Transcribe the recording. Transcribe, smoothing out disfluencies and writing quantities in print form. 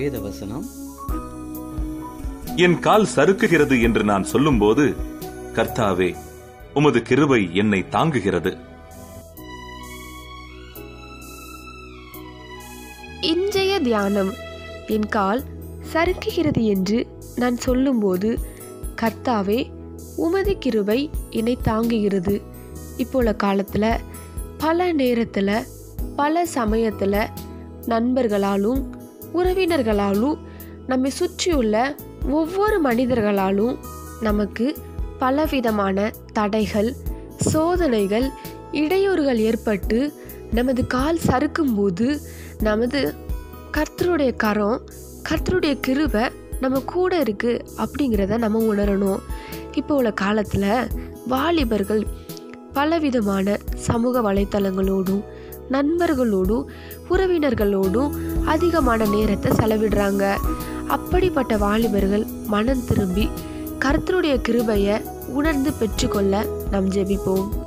வேத வசனம், என் கால் சறுக்குகிறது என்று நான் சொல்லும்போது, கர்த்தாவே, உமது கிருபை என்னை தாங்குகிறது. இன்றைய தியானம். என் கால் சறுக்குகிறது என்று நான் சொல்லும்போது, கர்த்தாவே, உமது கிருபை என்னை தாங்குகிறது. இப்போ உள்ள காலத்தில் பல நேரத்தில் பல சமயத்தில் நண்பர்களாலும் உறவினர்களாலும் நம்மை சுற்றியுள்ள ஒவ்வொரு மனிதர்களாலும் நமக்கு பலவிதமான தடைகள், சோதனைகள், இடையூறுகள் ஏற்பட்டு நமது கால் சறுக்கும்போது நமது கர்த்தருடைய கரம், கர்த்தருடைய கிருபை நம்ம கூட இருக்கு அப்படிங்கிறத நம்ம உணரணும். இப்போ உள்ள காலத்தில் வாலிபர்கள் பலவிதமான சமூக வலைத்தளங்களோடும் நண்பர்களோடும் உறவினர்களோடும் அதிகமான நேரத்தை செலவிடுறாங்க. அப்படிப்பட்ட வாலிபர்கள் மனம் திரும்பி கர்த்தருடைய கிருபையை உணர்ந்து பெற்றுக்கொள்ள நாம் ஜெபிப்போம்.